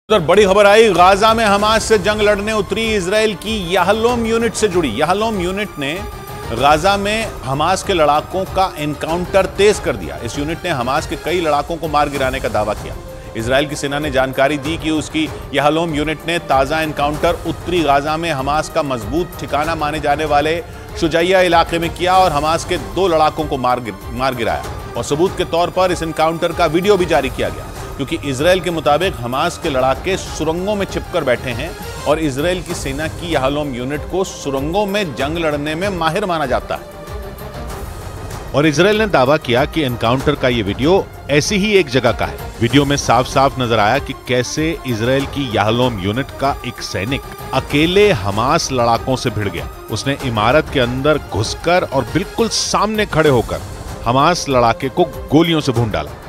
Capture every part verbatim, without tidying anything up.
उधर बड़ी खबर आई, गाजा में हमास से जंग लड़ने उतरी इजराइल की याहलोम यूनिट से जुड़ी। याहलोम यूनिट ने गाजा में हमास के लड़ाकों का एनकाउंटर तेज कर दिया। इस यूनिट ने हमास के कई लड़ाकों को मार गिराने का दावा किया। इजराइल की सेना ने जानकारी दी कि उसकी याहलोम यूनिट ने ताजा एनकाउंटर उत्तरी गाजा में हमास का मजबूत ठिकाना माने जाने वाले शुजैया इलाके में किया और हमास के दो लड़ाकों को मार गिर, मार गिराया और सबूत के तौर पर इस एनकाउंटर का वीडियो भी जारी किया गया, क्योंकि इजराइल के मुताबिक हमास के लड़ाके सुरंगों में छिपकर बैठे हैं और इजराइल की सेना की याहलोम यूनिट को सुरंगों में जंग लड़ने में माहिर माना जाता है। और इजराइल ने दावा किया कि एनकाउंटर का यह वीडियो ऐसी ही एक जगह का है। वीडियो में साफ साफ नजर आया कि कैसे इजराइल की याहलोम यूनिट का एक सैनिक अकेले हमास लड़ाकों से भिड़ गया। उसने इमारत के अंदर घुसकर और बिल्कुल सामने खड़े होकर हमास लड़ाके को गोलियों से भून डाला।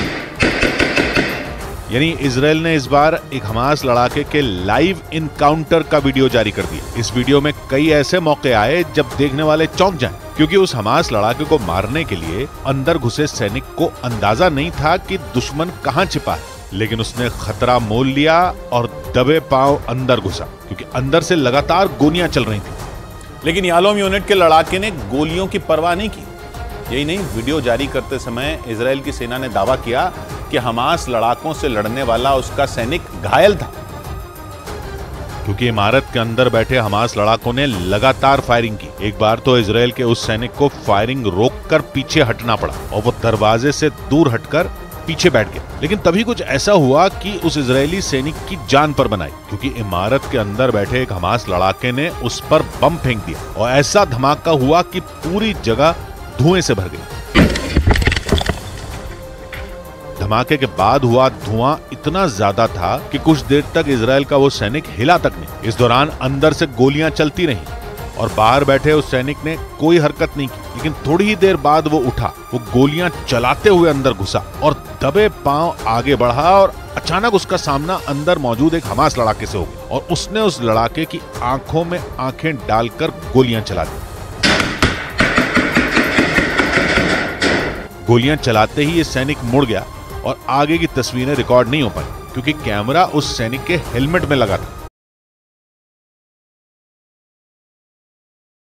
यानी इजराइल ने इस बार एक हमास लड़ाके के लाइव इनकाउंटर का वीडियो जारी कर दिया। इस वीडियो में कई ऐसे मौके आए जब देखने वाले चौंक जाएं, क्योंकि उस हमास लड़ाके को मारने के लिए अंदर घुसे सैनिक को अंदाजा नहीं था कि दुश्मन कहां छिपा है, लेकिन उसने खतरा मोल लिया और दबे पांव अंदर घुसा, क्योंकि अंदर से लगातार गोलियां चल रही थी। लेकिन याहलोम यूनिट के लड़ाके ने गोलियों की परवाह नहीं की। यही नहीं, वीडियो जारी करते समय इजराइल की सेना ने दावा किया कि हमास लड़ाकों से लड़ने वाला उसका सैनिक घायल था, क्योंकि इमारत के अंदर बैठे हमास लड़ाकों ने लगातार फायरिंग की। एक बार तो इजराइल के उस सैनिक को फायरिंग रोककर पीछे हटना पड़ा और वो दरवाजे से दूर हटकर पीछे बैठ गया। लेकिन तभी कुछ ऐसा हुआ कि उस इजरायली सैनिक की जान पर बनाई, क्योंकि इमारत के अंदर बैठे एक हमास लड़ाके ने उस पर बम फेंक दिया और ऐसा धमाका हुआ कि पूरी जगह धुएं से भर गई। धमाके के बाद हुआ धुआं इतना ज्यादा था कि कुछ देर तक इजराइल का वो सैनिक हिला तक नहीं। इस दौरान अंदर से गोलियां चलती रहीं और बाहर बैठे उस सैनिक ने कोई हरकत नहीं की। लेकिन थोड़ी ही देर बाद वो उठा, वो गोलियां चलाते हुए अंदर घुसा और दबे पांव आगे बढ़ा और अचानक उसका सामना अंदर मौजूद एक हमास लड़ाके से हो गया और उसने उस लड़ाके की आंखों में आंखें डालकर गोलियां चला दी। गोलियां चलाते ही ये सैनिक मुड़ गया और आगे की तस्वीरें रिकॉर्ड नहीं हो पाई, क्योंकि कैमरा उस सैनिक के हेलमेट में लगा था।